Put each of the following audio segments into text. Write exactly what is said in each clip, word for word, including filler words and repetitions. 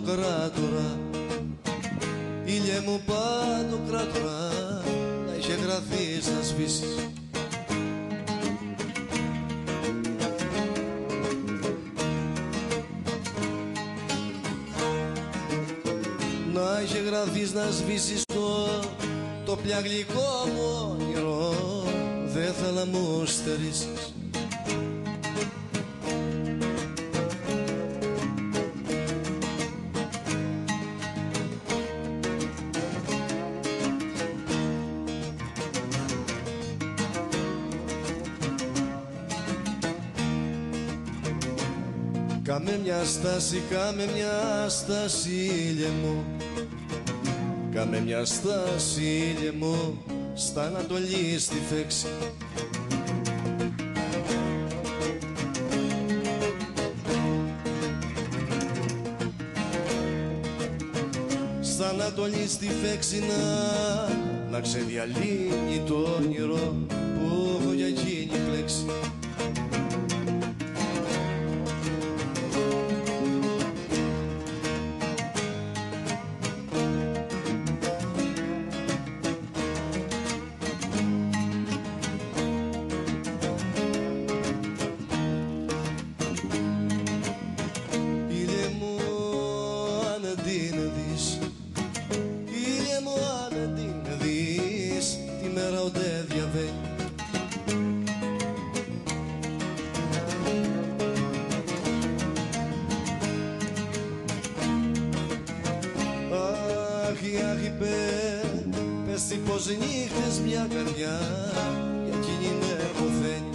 κράτορα, ήλιε μου πάνω κράτορα, να είχε γραφείς να σβήσεις. Να είχε γραφείς να σβήσεις το, το πια γλυκό μου όνειρο, δεν θα να μου στερήσεις. Κάμε μια στάση, κάμε μια στάση ήλιε μου, κάμε μια στάση ήλιε μου, στα Ανατολή στη Φέξη. Στα Ανατολή στη Φέξη να, να ξεδιαλύνει το όνειρο που έχω για εκείνη πλέξει. Ήλιε μου αν την δεις, τη μέρα ότε διαβαίνει. Άχι, άχι, πε, πες τι πως νύχτες μια καρδιά, για εκείνη με ποθαίνει.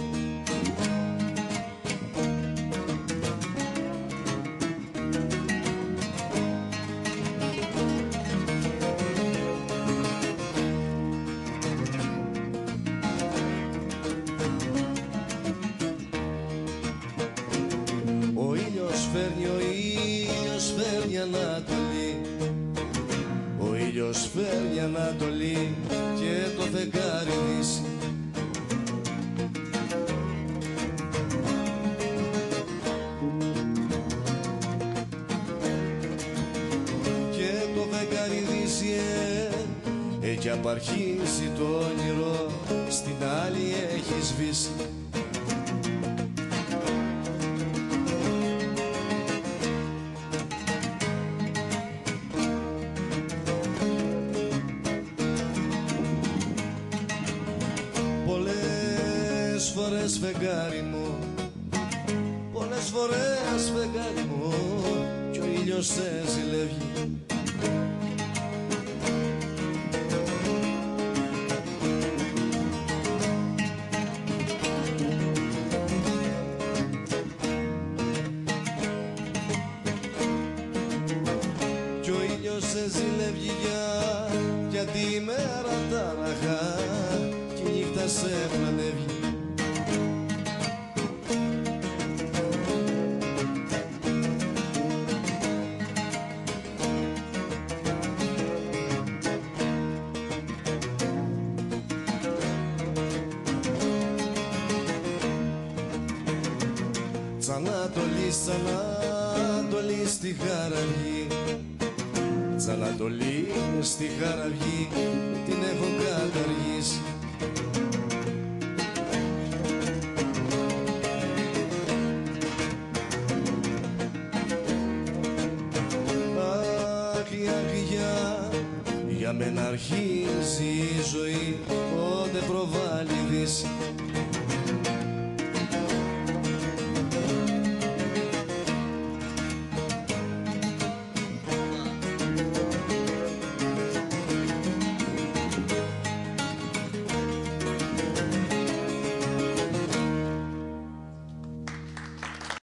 Ο ήλιος φέρνει, ο ήλιος φέρνει Ανατολή, ο ήλιος φέρνει Ανατολή και το φεγγάρι δύση. Και το φεγγάρι δύση, ε, έχει απαρχίσει το όνειρο, στην άλλη έχει σβήσει. Πολλές φορές φεγγάρι μου, πολλές φορές φεγγάρι μου, κι ο ήλιος σε ζηλεύει. Κι ο ήλιος σε ζηλεύει για, για τη μέρα ταραχά, κι η νύχτα σε πλανεύει. Σ' Ανατολή, σ' Ανατολή στη Χαραυγή, σ' Ανατολή στη Χαραυγή, την έχω καταργήσει. Άχι, άχι, για, για μένα αρχίζει η ζωή, πότε προβάλλει δύση.